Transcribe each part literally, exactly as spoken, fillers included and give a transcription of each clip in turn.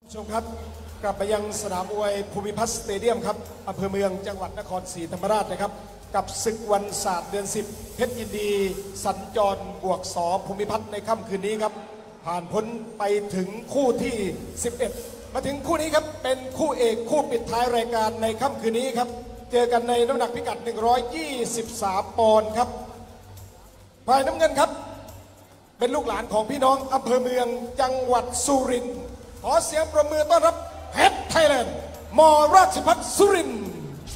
ชมครับกลับไปยังสนามมวยภูมิพัฒน์สเตเดียมครับอำเภอเมืองจังหวัดนครศรีธรรมราชนะครับกับศึกวันศาสตร์เดือนสิบเพชรยินดีสัญจรบวกสอภูมิพัฒน์ในค่ำคืนนี้ครับผ่านพ้นไปถึงคู่ที่สิบเอ็ดมาถึงคู่นี้ครับเป็นคู่เอกคู่ปิดท้ายรายการในค่ำคืนนี้ครับเจอกันในน้ำหนักพิกัดหนึ่งร้อยยี่สิบสามปอนด์ครับฝ่ายน้ำเงินครับเป็นลูกหลานของพี่น้องอำเภอเมืองจังหวัดสุรินทร์ขอเสียงประมือต้อนรับเพชรไทยแลนด์ม.ราชภัฏสุรินทร์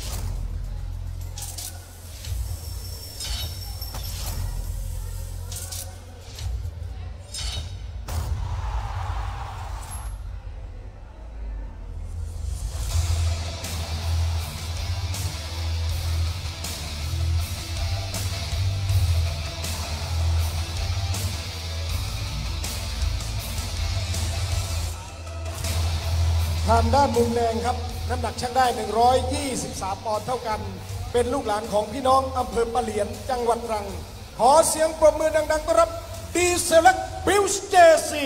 ทางด้านมุมแดงครับน้ำหนักชั่งได้หนึ่งร้อยยี่สิบสามปอนด์เท่ากันเป็นลูกหลานของพี่น้องอำเภอปะเหลียนจังหวัดตรังขอเสียงปรบมือดังๆต้อนรับดีเซลบิลส์เจซี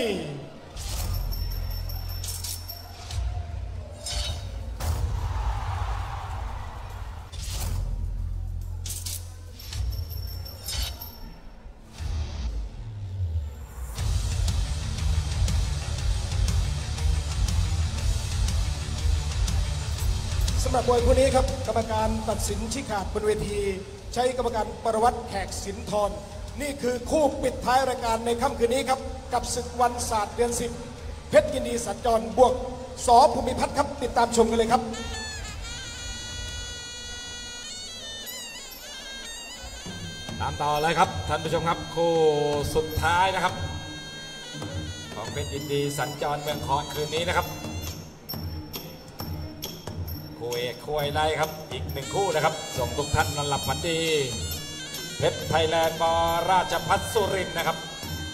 สำหรับมวยคู่นี้ครับกรรมการตัดสินชี้ขาดบนเวทีใช้กรรมการปรวัตรแขกสินทรนี่คือคู่ปิดท้ายรายการในค่ำคืนนี้ครับกับศึกวันศาสตร์เดือนสิบเพชรยินดีสัญจรบวกสอภูมิพัฒน์ครับติดตามชมกันเลยครับตามต่อเลยครับท่านผู้ชมครับคู่สุดท้ายนะครับของเพชรยินดีสัญจรเมืองคอนคืนนี้นะครับคู่เอกคู่ไล่ครับอีกหนึ่งคู่นะครับส่งทุกท่านนอนหลับฝันดีเพชรไทยแลนด์ม.ราชภัฏสุรินทร์นะครับ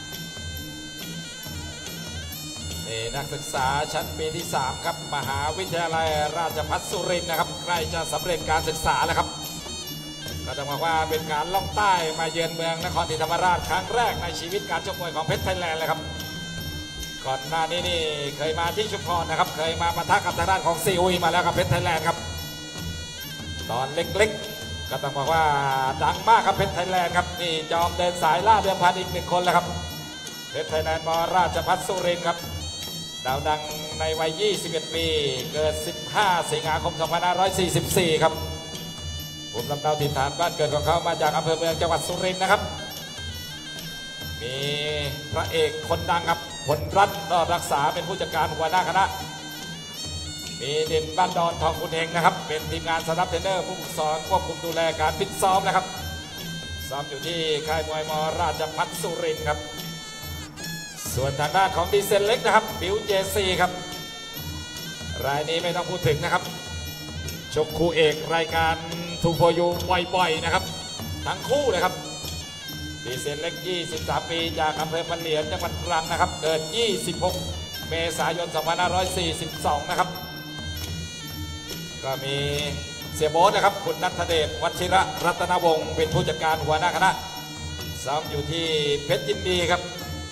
นี่นักศึกษาชั้นปีที่สามครับมหาวิทยาลัยราชภัฏสุรินทร์นะครับใกล้จะสำเร็จการศึกษาแล้วครับก็ต้องบอกว่าเป็นการล่องใต้มาเยือนเมืองนครศรีธรรมราชครั้งแรกในชีวิตการชกมวยของเพชรไทยแลนด์เลยครับก่อนหน้านี้นี่เคยมาที่ชุมพรนะครับเคยมาปะทะกับทางด้านของซีอุยมาแล้วกับเพชรไทยแลนด์ครับตอนเล็กๆก็ต้องบอกว่าดังมากครับเพชรไทยแลนด์ครับนี่จอมเดินสายล่าเดิมพันอีกหนึ่งคนแล้วครับเพชรไทยแลนด์ม.ราชภัฏสุรินทร์ครับดาวดังในวัยยี่สิบเอ็ดปีเกิดสิบห้าสิงหาคมสองพันห้าร้อยสี่สิบสี่ครับภูมิลำเนาถิ่นฐานบ้านเกิดของเขามาจากอำเภอเมืองจังหวัดสุรินทร์นะครับมีพระเอกคนดังครับผลรัตน์รอดรักษาเป็นผู้จัดการหัวหน้าคณะมีเด่นบ้านดอนทองคุณเฮงนะครับเป็นทีมงานสนับเทรนเนอร์ผู้ฝึกสอนควบคุมดูแลการฟิตซ้อมนะครับซ้อมอยู่ที่ค่ายมวยม.ราชภัฏสุรินทร์ครับส่วนทางด้านของดีเซลเล็กนะครับบิวเจซีครับรายนี้ไม่ต้องพูดถึงนะครับชกคู่เอกรายการทูโฟยูบ่อยๆนะครับทั้งคู่เลยครับดีเซลเล็กยี่สิบสามปีจากอำเภอปะเหลียนจังหวัดตรังนะครับเกิดยี่สิบหกเมษายนสองพันห้าร้อยสี่สิบสองนะครับก็มีเสียโบ๊ทนะครับคุณณัฐเดชวชิระรัตนวงศ์เป็นผู้จัดการหัวหน้าคณะซ้อมอยู่ที่เพชรยินดีครับ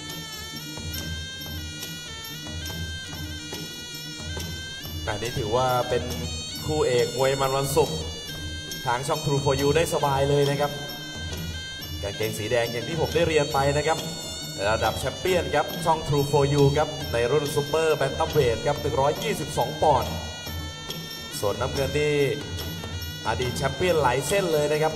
อันนี้ถือว่าเป็นคู่เอกมวยมันวันศุกร์ทางช่อง True for You ได้สบายเลยนะครับกางเกงสีแดงอย่างที่ผมได้เรียนไปนะครับระดับแชมเปี้ยนครับช่อง True for You ครับในรุ่นซูเปอร์แบนตัมเวทครับหนึ่งร้อยยี่สิบสองปอนด์ส่วนน้ำเงินนี่อดีตแชมเปี้ยนหลายเส้นเลยนะครับ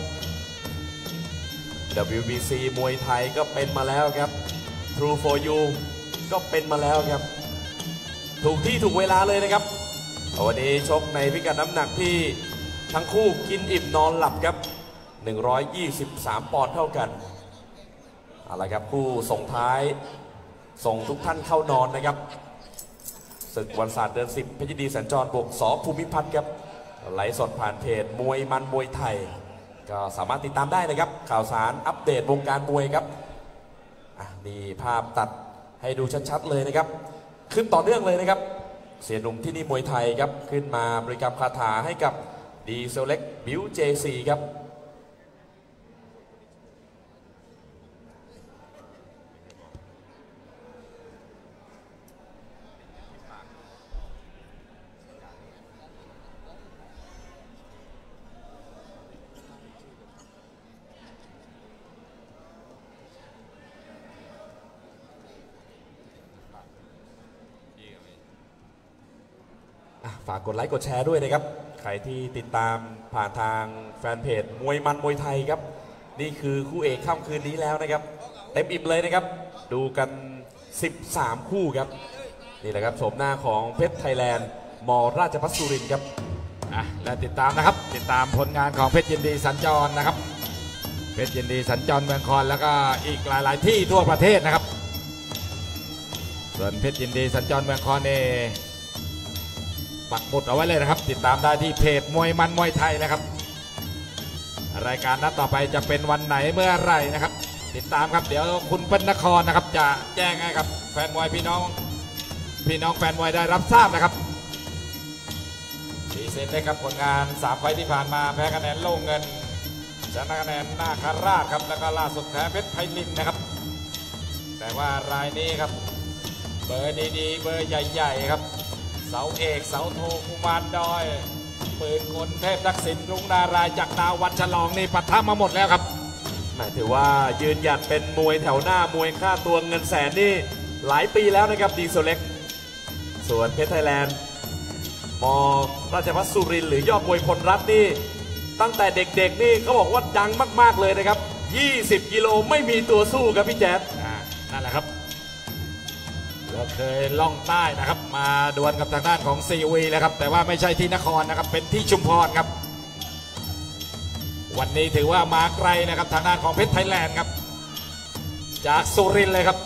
ดับเบิลยู บี ซี มวยไทยก็เป็นมาแล้วครับ True for You ก็เป็นมาแล้วครับถูกที่ถูกเวลาเลยนะครับวันนี้ชกในพิกัดน้ำหนักที่ทั้งคู่กินอิ่มนอนหลับครับหนึ่งร้อยยี่สิบสามปอนด์เท่ากันเอาละครับคู่ส่งท้ายส่งทุกท่านเข้านอนนะครับศึกวันศาสตร์เดือนสิบเพชรยินดีสัญจรบวกสอภูมิพัฒน์ครับไลฟ์สดผ่านเพจมวยมันมวยไทยก็สามารถติดตามได้นะครับข่าวสารอัปเดตวงการมวยครับมีภาพตัดให้ดูชัดๆเลยนะครับขึ้นต่อเนื่องเลยนะครับเสียหนุ่มที่นี่มวยไทยครับขึ้นมาบริกรรมคาถาให้กับดีเซลเล็กบิวเจซีครับคฝากกดไลค์กดแชร์ด้วยนะครับใครที่ติดตามผ่านทางแฟนเพจมวยมันมวยไทยครับนี่คือคู่เอกค่ำคืนนี้แล้วนะครับเต็มอิ่มเลยนะครับดูกันสิบสามคู่ครับนี่แหละครับโฉมหน้าของเพชรไทยแลนด์มราชภัฏสุรินทร์ครับอ่ะและติดตามนะครับติดตามผลงานของเพชรยินดีสัญจรนะครับเพชรยินดีสัญจรเมืองคอนแล้วก็อีกหลายๆที่ทั่วประเทศนะครับส่วนเพชรยินดีสัญจรเมืองคอนนี่ปักหมุดเอาไว้เลยนะครับติดตามได้ที่เพจมวยมันมวยไทยนะครับรายการนัดต่อไปจะเป็นวันไหนเมื่อไรนะครับติดตามครับเดี๋ยวคุณเปิ้ลนครนะครับจะแจ้งให้กับแฟนมวยพี่น้องพี่น้องแฟนมวยได้รับทราบนะครับดีเซนเลยครับผลงานสามไฟล์ที่ผ่านมาแพ้คะแนนโล่งเงินชนะคะแนนนาคาราชครับแล้วก็ล่าสุดแพ้เพชรไพลินนะครับแต่ว่ารายนี้ครับเบอร์ดีๆเบอร์ใหญ่ๆครับเสาเอกเสาโทกุมารดอยปืนกลเทพทักษิณรุ่งนารายจากดาววันฉลองนี่ปะทะมาหมดแล้วครับหมายถือว่ายืนหยัดเป็นมวยแถวหน้ามวยค่าตัวเงินแสนนี่หลายปีแล้วนะครับดีโซเล็กส่วนเพชรไทยแลนด์มราชภัฏสุรินทร์หรือยอดมวยพลรัตน์นี่ตั้งแต่เด็กๆนี่เขาบอกว่าดังมากๆเลยนะครับยี่สิบกิโลไม่มีตัวสู้ครับพี่แจ๊ดนั่นแหละครับเราเคยล่องใต้นะครับมาดวลกับทางด้านของซีวีแล้วครับแต่ว่าไม่ใช่ที่นครนะครับเป็นที่ชุมพรครับวันนี้ถือว่ามาไกลนะครับทางด้านของเพชรไทยแลนด์ครับจากสุรินทร์เลยครับ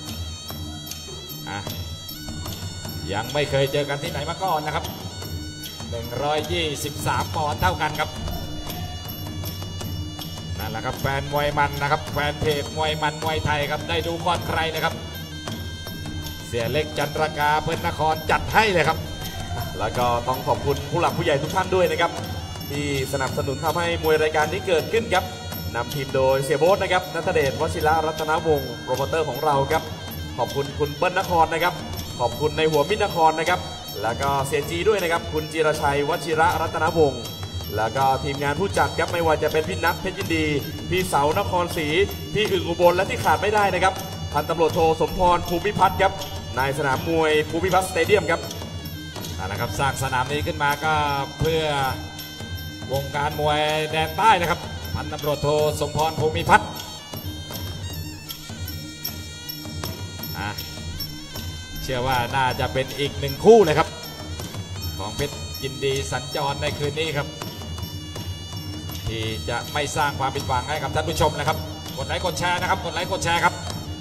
ยังไม่เคยเจอกันที่ไหนมาก่อนนะครับหนึ่งร้อยยี่สิบสามปอนด์เท่ากันครับนั่นแหละครับแฟนมวยมันนะครับแฟนเพจมวยมันมวยไทยครับได้ดูก่อนใครนะครับเสียเล็กจันทรกาเปิ้ลนครจัดให้เลยครับแล้วก็ต้องขอบคุณผู้หลักผู้ใหญ่ทุกท่านด้วยนะครับที่สนับสนุนทำให้มวยรายการนี้เกิดขึ้นครับนำทีมโดยเสียโบ๊ทนะครับณัฐเดชวชิระรัตนวงศ์โปรโมเตอร์ของเราครับขอบคุณคุณเปิ้ลนครนะครับขอบคุณในหัวมิตรนครนะครับแล้วก็เสียจีด้วยนะครับคุณจิรชัยวชิระรัตนวงศ์แล้วก็ทีมงานผู้จัดครับไม่ว่าจะเป็นพี่นัทเพชรยินดีพี่เสานครศรีพี่อึ่งอุบลและที่ขาดไม่ได้นะครับพันตำรวจโทสมพรภูมิพัฒน์ครับนายสนามมวยภูมิพัฒน์สเตเดียมครับนะครับสร้างสนามนี้ขึ้นมาก็เพื่อวงการมวยแดนใต้นะครับพันตำรวจโทสมพรภูมิพัฒน์เชื่อว่าน่าจะเป็นอีกหนึ่งคู่เลยครับของเพชรยินดีสัญจรในคืนนี้ครับที่จะไม่สร้างความผิดหวังให้กับท่านผู้ชมนะครับกดไลค์กดแชร์นะครับกดไลค์กดแชร์ครับ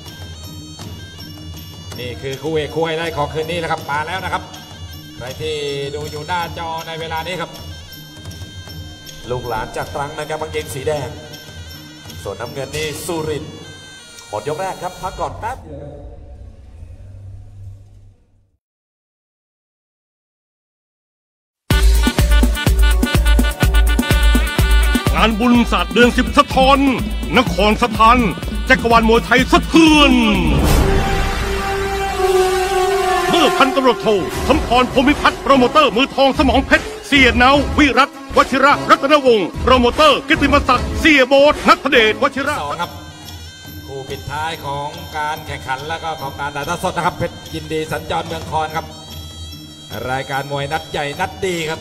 นี่คือคู่เอกคู่ไฮไลท์ของคืนนี้แล้วครับมาแล้วนะครับใครที่ดูอยู่หน้าจอในเวลานี้ครับลูกหลานจากตรังนะครับกางเกงสีแดงส่วนน้ำเงินนี่สุรินทร์หมดยกแรกครับพักก่อนแป๊บงานบุญศาสตร์เดือนสิบสะท้อนนครสถานจักรวาลมวยไทยสะเทือนเมื่อพันตำรวจโทสมพรภูมิพัฒน์โปรโมเตอร์มือทองสมองเพชรเสียเนาวิรัตวชิระรัตนวงศ์โปรโมเตอร์กิตติมศักดิ์เสียโบ๊ทณัฐเดชวชิระสองครับคู่ปิดท้ายของการแข่งขันแล้วก็ของการถ่ายทอดสดนะครับเพชรยินดีสัญจรเมืองคอนครับรายการมวยนัดใหญ่นัดดีครับ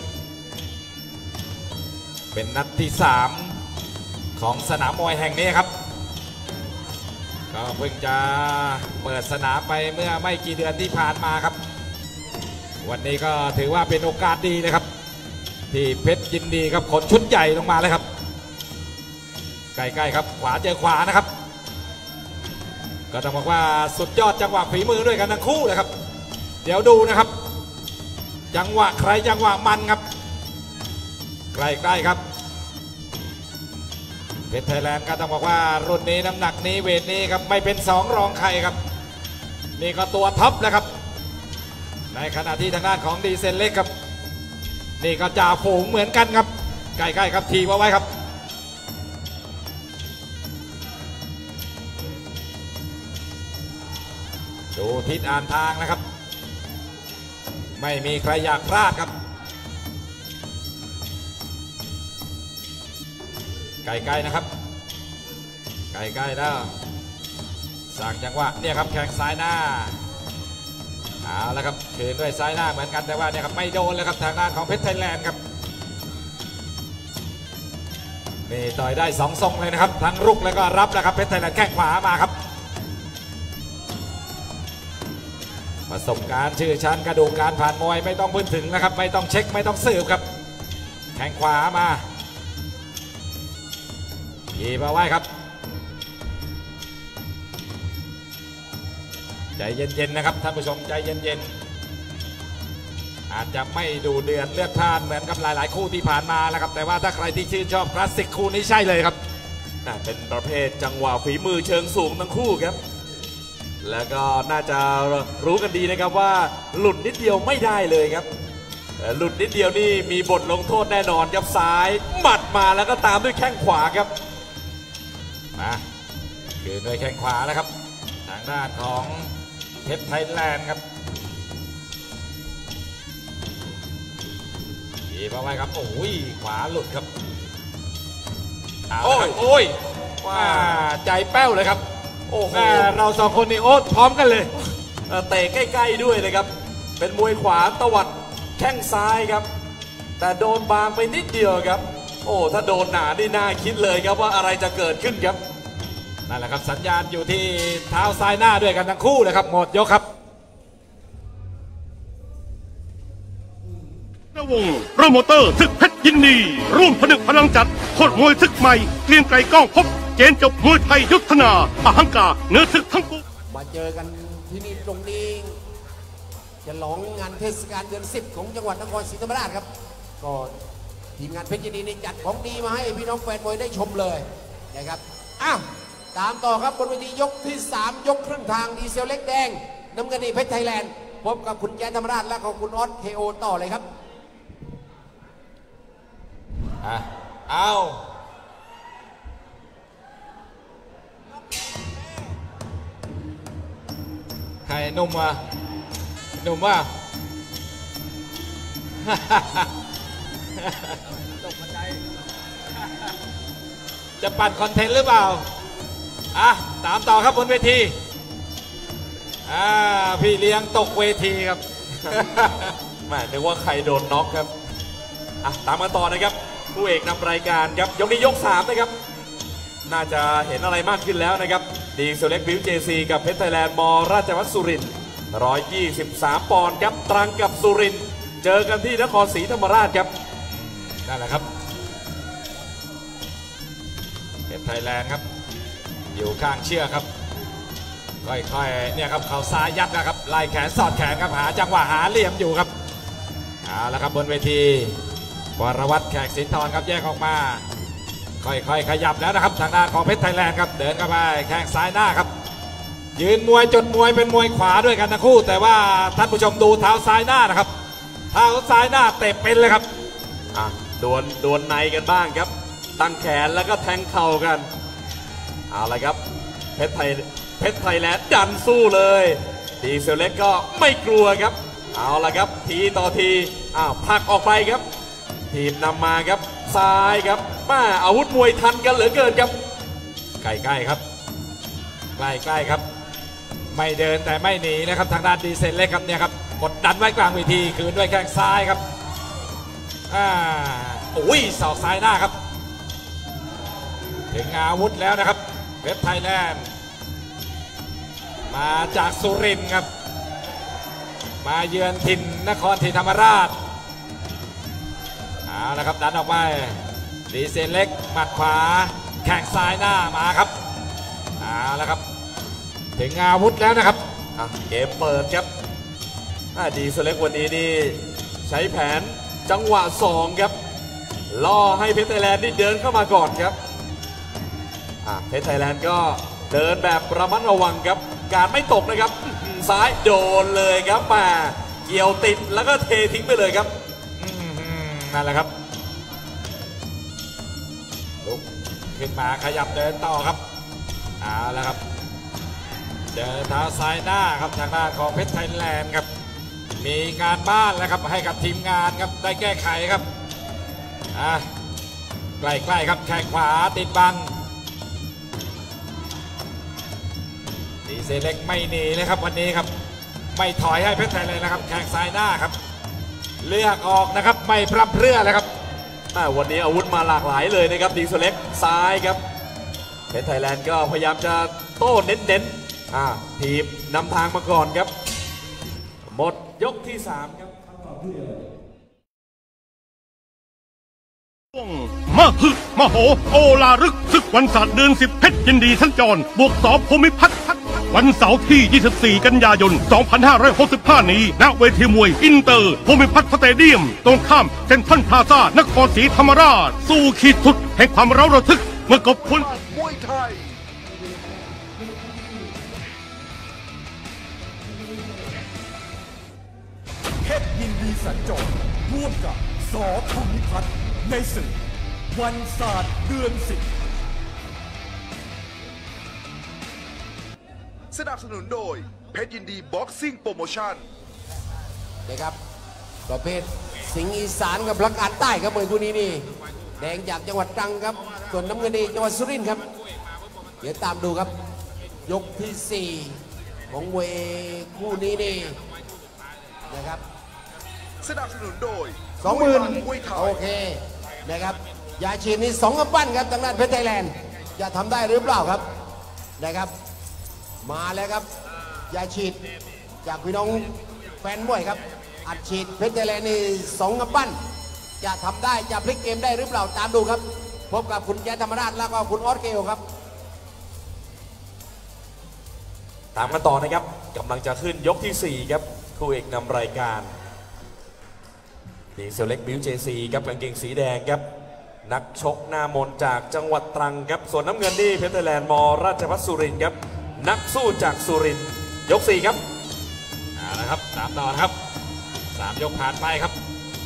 เป็นนัดที่สามของสนามมวยแห่งนี้ครับก็เพิ่งจะเปิดสนามไปเมื่อไม่กี่เดือนที่ผ่านมาครับวันนี้ก็ถือว่าเป็นโอกาสดีเลยครับที่เพชรยินดีครับขนชุดใหญ่ลงมาเลยครับใกล้ๆครับขวาเจอขวานะครับก็ต้องบอกว่าสุดยอดจังหวะฝีมือด้วยกันทั้งคู่เลยครับเดี๋ยวดูนะครับจังหวะใครจังหวะมันครับใกล้ๆครับเพชรไทยแลนด์ก็ต้องบอกว่ารุ่นนี้น้ำหนักนี้เวทนี้ครับไม่เป็นสองรองใครครับนี่ก็ตัวท็อปแล้วครับในขณะที่ทางด้านของดีเซนเล็กครับนี่ก็จ่าฝูงเหมือนกันครับใกล้ๆครับทีเอาไว้ครับดูทิศอ่านทางนะครับไม่มีใครอยากพลาดครับใกล้ๆนะครับใกล้ๆแล้วสั่งจังหวะเนี่ยครับแข้งซ้ายหน้าเอาละครับคืนด้วยซ้ายหน้าเหมือนกันแต่ว่าเนี่ยครับไม่โดนเลยครับทางด้านของเพชรไทยแลนด์ครับนี่ต่อยได้สองทรงเลยนะครับทั้งรุกแล้วก็รับนะครับเพชรไทยแลนด์แข้งขวามาครับประสบการณ์ชื่อชั้นกระดูกการผ่านมวยไม่ต้องพูดถึงนะครับไม่ต้องเช็คไม่ต้องสืบครับแข้งขวามายีบเอาไว้ครับใจเย็นๆนะครับท่านผู้ชมใจเย็นๆอาจจะไม่ดูเดือดเลือดพล่านเหมือนกับหลายๆคู่ที่ผ่านมาแล้วครับแต่ว่าถ้าใครที่ชื่นชอบคลาสสิกคู่นี้ใช่เลยครับน่าเป็นประเภทจังหวะฝีมือเชิงสูงทั้งคู่ครับแล้วก็น่าจะรู้กันดีนะครับว่าหลุดนิดเดียวไม่ได้เลยครับหลุดนิดเดียวนี่มีบทลงโทษแน่นอนครับซ้ายหมัดมาแล้วก็ตามด้วยแข้งขวาครับมาคืนด้วยแข้งขวาแล้วครับทางด้านของเพชรไทยแลนด์ครับยีบเอาไว้ครับโอ้ยขวาหลุดครับโอ้ยโอ้ยว่าใจแป้วเลยครับโอ้โหเราสองคนนี่โอ๊ตพร้อมกันเลยเตะใกล้ๆด้วยเลยครับเป็นมวยขวาตวัดแข้งซ้ายครับแต่โดนบางไปนิดเดียวครับโอ้ถ้าโดนหนานี่น่าคิดเลยครับว่าอะไรจะเกิดขึ้นครับนั่นแหละครับสัญญาณอยู่ที่เท้าซ้ายหน้าด้วยกันทั้งคู่เลยครับหมดยกครับนวงโปรโมเตอร์ศึกเพชรยินดีร่วมผนึกพลังจัดโคตรมวยศึกใหม่เกรียงไกรก้องพบเจนจบมวยไทยยุทธนาอหังกาเนื้อศึกทั้งคู่มาเจอกันที่นี่ตรงนี้จะหลองงานเทศกาลเดือนสิบของจังหวัดนครศรีธรรมราชครับก็ทีมงานเพชรยินดีนี่จัดของดีมาให้พี่น้องแฟนมวยได้ชมเลยนะครับอ้าวตามต่อครับบนเวทียกที่สามยกครึ่งทางดีเซลเล็กแดงน้ำเงินนี่เพชรไทยแลนด์พบกับคุณแจ๊ดธรรมราชและของคุณออสเคโอต่อเลยครับอ่ะเอาใครนุ่มวะนุ่มวะจะปั่นคอนเทนต์หรือเปล่าอ่ะตามต่อครับบนเวทีอ่าพี่เลี้ยงตกเวทีครับแหมนึกว่าใครโดนน็อกครับอ่ะตามมาต่อนะครับผู้เอกนำรายการครับยกนี้ยกสามนะครับน่าจะเห็นอะไรมากขึ้นแล้วนะครับดีเซลเล็กบิวเจซีกับเพชรไทยแลนด์มราชวัฒน์สุรินทร์หนึ่งร้อยยี่สิบสามปอนด์ครับตรังกับสุรินทร์เจอกันที่นครศรีธรรมราชครับนั่นแหละครับเพชรไทยแลนด์ครับอยู่ข้างเชือกครับค่อยๆเนี่ยครับเข่าซ้ายยัดนะครับไล่แขนสอดแขนครับหาจังหวะหาเหลี่ยมอยู่ครับเอาละครับบนเวทีวรวัฒน์แขกสินทรครับแยกออกมาค่อยๆขยับแล้วนะครับทางด้านของเพชรไทยแลนด์ครับเดินเข้าไปแข้งซ้ายหน้าครับยืนมวยจนมวยเป็นมวยขวาด้วยกันทั้งคู่แต่ว่าท่านผู้ชมดูเท้าซ้ายหน้านะครับเท้าซ้ายหน้าเตะเป็นเลยครับอ่ะดวลดวลในกันบ้างครับตั้งแขนแล้วก็แทงเข่ากันเอาละครับเพชรไทยเพชรไทยแลนด์ดันสู้เลยดีเซลเล็กก็ไม่กลัวครับเอาละครับทีต่อทีอ้าวผลักออกไปครับทีมนำมาครับซ้ายครับมาอาวุธมวยทันกันเหลือเกินครับใกล้ๆครับใกล้ๆครับไม่เดินแต่ไม่หนีนะครับทางด้านดีเซลเล็กครับเนี่ยครับกดดันไว้กลางเวทีคืนด้วยแข้งซ้ายครับอ่าโอ้ยศอกซ้ายหน้าครับถึงอาวุธแล้วนะครับเพชรไทยแลนด์มาจากสุรินทร์ครับมาเยือนถิ่นนครศรีธรรมราชเอาละครับดันออกไปดีเซลเล็กหมัดขวาแข้งซ้ายหน้ามาครับเอาละครับถึงอาวุธแล้วนะครับเกมเปิดครับดีเซลเล็กวันนี้นี่ใช้แผนจังหวะสองครับล่อให้เพชรไทยแลนด์นี่เดินเข้ามาก่อนครับเพชรไทยแลนด์ก็เดินแบบระมัดระวังครับการไม่ตกนะครับซ้ายโดนเลยครับมาเกี่ยวติดแล้วก็เททิ้งไปเลยครับนั่นแหละครับลุกขึ้นมาขยับเดินต่อครับเอาละครับเจอเท้าซ้ายหน้าครับทางด้านของเพชรไทยแลนด์ครับมีการบ้านแล้วครับให้กับทีมงานครับได้แก้ไขครับอ่ะใกล้ๆครับแข้งขวาติดบังดีเซลเล็กไม่หนีเลยครับวันนี้ครับไม่ถอยให้เพชรไทยเลยนะครับแข้งซ้ายหน้าครับเลือกออกนะครับไม่พร่ำเพรื่อเลยครับวันนี้อาวุธมาหลากหลายเลยนะครับดีเซลเล็กซ้ายครับเพชรไทยแลนด์ก็พยายามจะโต้เน้นๆอ่าทีบนำทางมาก่อนครับหมดยกที่สามครับมหึมโหโอลารึกศึกวันศาสตร์เดือนสิบเพชรยินดีสัญจรบวกสอบภูมิพัฒน์วันเสาร์ที่ยี่สิบสี่กันยายนสองพันห้าร้อยหกสิบห้านี้ณเวทีมวยอินเตอร์ภูมิพัฒน์สเตเดียมตรงข้ามเซ็นทรัลพลาซ่านครศรีธรรมราชสู้ขีดสุดแห่งความเร้าระทึกเมื่อกบพลมวยไทยเพชรยินดีสัญจรร่วมกับสอภูมิพัฒน์ในศึกวันศาสตร์เดือนสิบสนับสนุนโดยเพชรยินดีบ็อกซิ่งโปรโมชั่นนะครับประเภทสิงห์อีสานกับพลังงานใต้ครับมวยคู่นี้นี่แดงจากจังหวัดตรังครับส่วนน้ำเงินนี่จังหวัดสุรินทร์ครับเดี๋ยวตามดูครับยกที่สี่ของมวยคู่นี้นี่นะครับสนับสนุนโดยสองหมื่นโอเคนะครับยาฉีดนี่สองกำปั้นครับทางด้านเพชรไทยแลนด์จะทำได้หรือเปล่าครับนะครับมาแล้วครับยาฉีดจากพี่น้องแฟนมวยครับอัดฉีดเพชรไทยแลนด์นี่สองกำปั้นจะทำได้จะพลิกเกมได้หรือเปล่าตามดูครับพบกับคุณแจ๊ดธรรมราชแล้วก็คุณออสเกลครับตามกันต่อนะครับกำลังจะขึ้นยกที่สี่ครับคู่เอกนำรายการดีเซลเล็กบิวเจซีครับกางเกงสีแดงครับนักชกหน้ามนจากจังหวัดตรังครับส่วนน้ำเงินนี่เพชรไทยแลนด์มราชภัฏสุรินทร์ครับนักสู้จากสุรินทร์ยกสี่ครับเอาละครับตามต่อครับสามยกผ่านไปครับ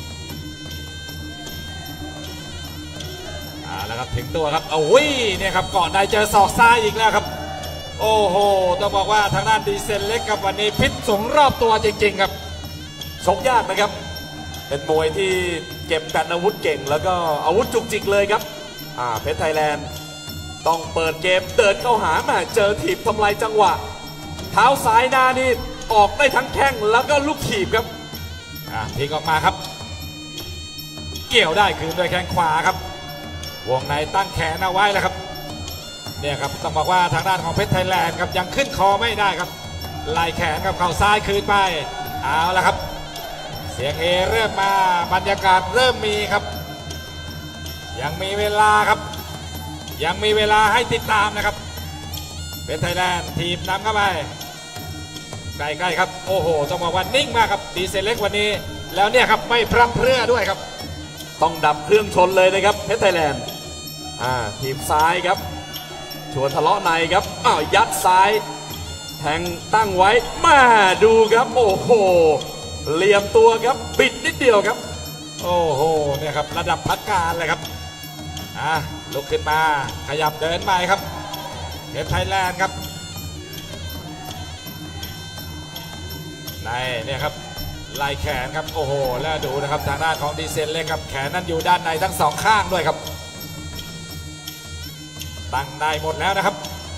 เอาละครับถึงตัวครับโอ้ยเนี่ยครับก่อนได้เจอศอกซ้ายอีกแล้วครับโอ้โหต้องบอกว่าทางด้านดีเซลเล็กครับวันนี้พิษสงรอบตัวจริงๆครับชกยากนะครับเป็นมวยที่เก็บกันอาวุธเก่งแล้วก็อาวุธจุกจิกเลยครับอ่าเพชรไทยแลนด์ต้องเปิดเกมเดินเข้าหามาเจอถีบทำลายจังหวะเท้าซ้ายหน้านี่ออกได้ทั้งแข้งแล้วก็ลูกถีบครับอ่าทิ้งออกมาครับเกี่ยวได้คืนด้วยแข้งขวาครับวงในตั้งแขนเอาไว้แล้วครับเนี่ยครับต้องบอกว่าทางด้านของเพชรไทยแลนด์ครับยังขึ้นคอไม่ได้ครับไล่แขนกับเข่าซ้ายคืนไปเอาละครับเสียงเอเริ่มมาบรรยากาศเริ่มมีครับยังมีเวลาครับยังมีเวลาให้ติดตามนะครับเพชรไทยแลนด์ทีมนำเข้าไปใกล้ๆครับโอ้โหต้องบอกว่านิ่งมากครับดีเซลเล็กวันนี้แล้วเนี่ยครับไม่พร่ำเพรื่อด้วยครับต้องดับเครื่องชนเลยนะครับเพชรไทยแลนด์อ่าทีมซ้ายครับชวนทะเลาะในครับอ้าวยัดซ้ายแทงตั้งไว้มาดูครับโอ้โหเหลี่ยมตัวครับบิดนิดเดียวครับโอ้โหเนี่ยครับระดับพักการเลยครับอ่ะลุกขึ้นมาขยับเดินไปครับเพชรไทยแลนด์ครับในเนี่ยครับไล่แขนครับโอ้โหแล้วดูนะครับทางด้านของดีเซลเล็กครับแขนนั้นอยู่ด้านในทั้งสองข้างด้วยครับตั้งได้หมดแล้วนะครับ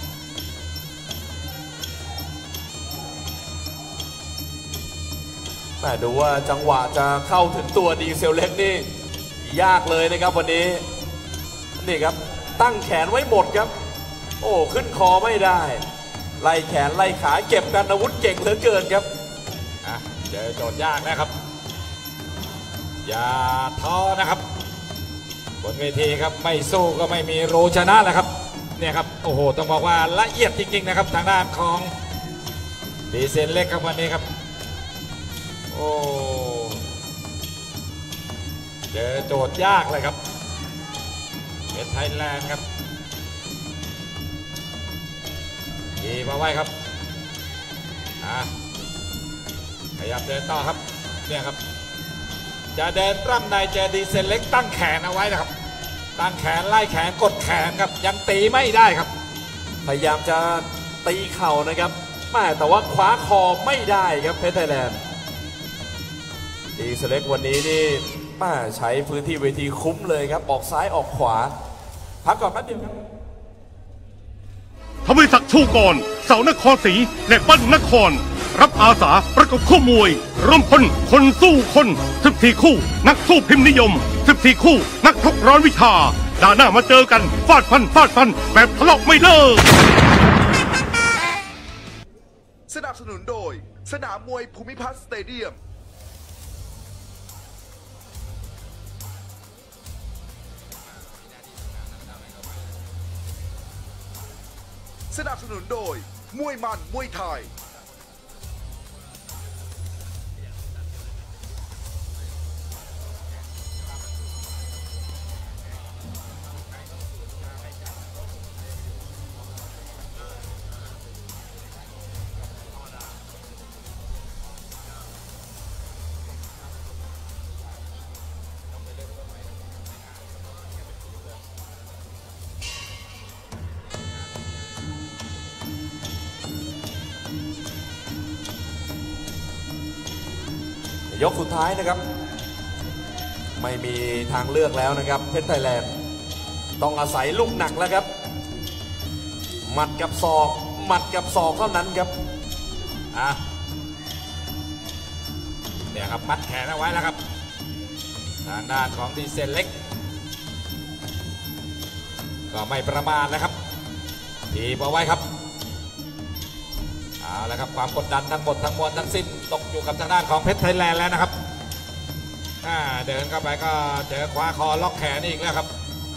แต่ดูว่าจังหวะจะเข้าถึงตัวดีเซลเล็กนี่ยากเลยนะครับวันนี้นี่ครับตั้งแขนไว้หมดครับโอ้ขึ้นคอไม่ได้ไล่แขนไล่ขาเก็บกันอาวุธเก่งเหลือเกินครับอ่ะเจอโจทย์ยากนะครับอย่าท้อนะครับบนเวทีครับไม่สู้ก็ไม่มีรู้ชนะแหละครับเนี่ยครับโอ้โหต้องบอกว่าละเอียดจริงๆนะครับทางด้านของดีเซลเล็กครับวันนี้ครับโอ้เจอโจทย์ยากเลยครับเพชรไทยแลนด์ครับยีมาไว้ครับอ่ะขยับเดินต่อครับเนี่ยครับจะเดินปล้ำในเจอดีเซลเล็กตั้งแขนเอาไว้นะครับตั้งแขนไล่แขนกดแขนครับยังตีไม่ได้ครับพยายามจะตีเข่านะครับแต่ว่าคว้าคอไม่ได้ครับเพชรไทยแลนด์ดีเซลเล็กวันนี้นี่ป้าใช้พื้นที่เวทีคุ้มเลยครับออกซ้ายออกขวาพักก่อนแป๊บเดียวครับทวีศักดิ์ชูกรเสานครศรีและปั้นนครรับอาสาประกบคู่มวยร่วมพลคนสู้คนสิบสี่คู่ นักสู้พิมพ์นิยมสิบสี่คู่ นักชกร้อนวิชาด่าหน้ามาเจอกันฟาดฟันฟาดฟันแบบทะเลาะไม่เลิกสนับสนุนโดย สนามมวยภูมิพัฒน์สเตเดียม สนับสนุนโดย มวยมันมวยไทยยกสุดท้ายนะครับไม่มีทางเลือกแล้วนะครับเพชรไทยแลนด์ต้องอาศัยลูกหนักแล้วครับหมัดกับศอกหมัดกับศอกเท่านั้นครับอ่ะเนี่ยครับมัดแขนเอาไว้แล้วครับทางด้านของดีเซลเล็กก็ไม่ประมาทนะครับทีบเอาไว้ครับเอาละครับความกดดันทั้งหมดทั้งมวลทั้งสิ้นตกอยู่กับทางด้านของเพชรไทยแลนด์แล้วนะครับเดินเข้าไปก็เจอคว้าคอล็อกแขนอีกแล้วครับ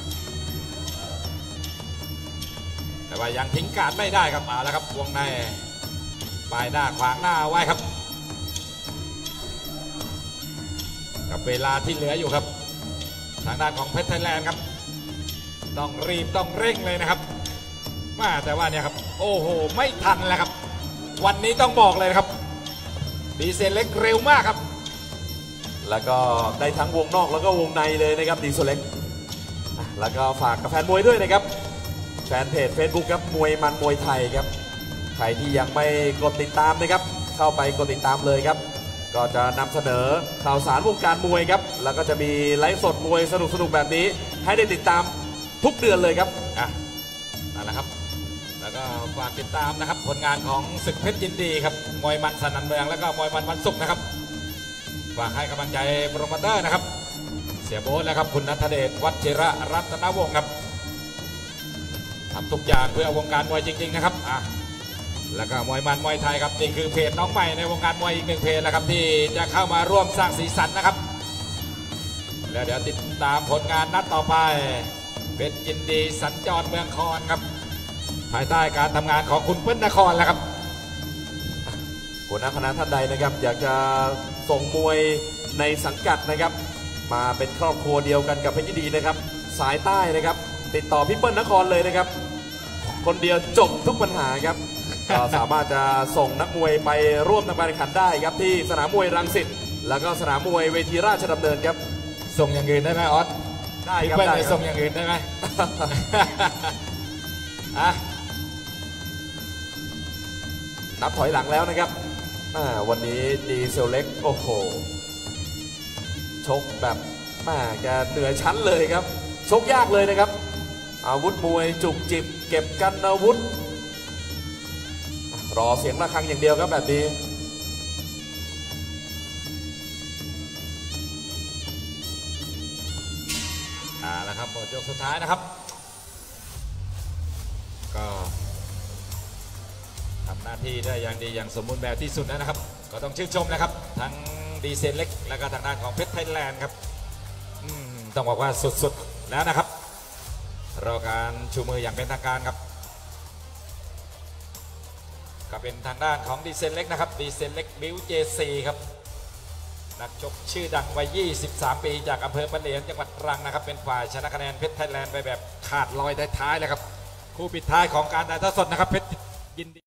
แต่ว่ายังทิ้งการไม่ได้ครับเอาละครับวงในปลายหน้าขวางหน้าไว้ครับกับเวลาที่เหลืออยู่ครับทางด้านของเพชรไทยแลนด์ครับต้องรีบต้องเร่งเลยนะครับมาแต่ว่าเนี่ยครับโอ้โหไม่ทันแล้วครับวันนี้ต้องบอกเลยครับดีเซลเล็กเร็วมากครับแล้วก็ได้ทั้งวงนอกแล้วก็วงในเลยนะครับดีเซลเล็กแล้วก็ฝากกับแฟนมวยด้วยนะครับแฟนเพจ Facebook ครับมวยมันมวยไทยครับใครที่ยังไม่กดติดตามนะครับเข้าไปกดติดตามเลยครับก็จะนำเสนอข่าวสารวงการมวยครับแล้วก็จะมีไลฟ์สดมวยสนุกสนุกแบบนี้ให้ได้ติดตามทุกเดือนเลยครับอ่ะนั่นแหละครับแล้วก็ฝากติดตามนะครับผลงานของศึกเพชรยินดีครับมวยมันสนั่นเมืองแล้วก็มวยมันวันศุกร์นะครับฝากให้กำลังใจโปรโมเตอร์นะครับเสียโบ๊ทนะครับคุณณัฐเดชวัชิระรัตนวงศ์ครับทำทุกอย่างเพื่อวงการมวยจริงๆนะครับอ่ะแล้วก็มวยมันมวยไทยครับนี่คือเพจน้องใหม่ในวงการมวยอีกหนึ่งเพจแล้วครับที่จะเข้ามาร่วมสร้างสีสันนะครับแล้วเดี๋ยวติดตามผลงานนัดต่อไปเพชรยินดีสัญจรเมืองคอนครับภายใต้การทำงานของคุณเปิ้ลนครแล้วครับหัวหน้าคณะท่านใดนะครับอยากจะส่งมวยในสังกัดนะครับมาเป็นครอบครัวเดียวกันกับเพชรยินดีนะครับสายใต้นะครับติดต่อพี่เปิ้ลนครเลยนะครับคนเดียวจบทุกปัญหาครับ ก็สามารถจะส่งนักมวยไปร่วมทำการแข่งขันได้ครับที่สนามมวยรังสิตแล้วก็สนามมวยเวทีราชดำเนินครับส่งอย่างอื่นได้ไหมออสได้ครับได้ส่งอย่างอื่นได้ไหม อ่ะนับถอยหลังแล้วนะครับวันนี้ดีเซลเล็กโอ้โหชกแบบแม่แกเหนือชั้นเลยครับชกยากเลยนะครับอาวุธมวยจุกจิบเก็บกันอาวุธรอเสียงระฆังอย่างเดียวครับแบบนี้อ่าแล้วครับหมดยกสุดท้ายนะครับก็ทำหน้าที่ได้อย่างดีอย่างสมบูรณ์แบบที่สุดนะครับก็ต้องชื่นชมนะครับทั้งดีเซลเล็กและก็ทางด้านของเพชรไทยแลนด์ครับต้องบอกว่าสุดๆแล้วนะครับรอการชูมืออย่างเป็นทางการครับก็เป็นทางด้านของดีเซลเล็กนะครับดีเซลเล็กบิวเจซีครับนักชกชื่อดังวัยยี่สิบสามปีจากอำเภอปะเหลียนจังหวัดตรังนะครับเป็นฝ่ายชนะคะแนนเพชรไทยแลนด์ไปแบบขาดลอยท้ายๆเลยครับคู่ปิดท้ายของการถ่ายทอดสดนะครับเพชรยินดี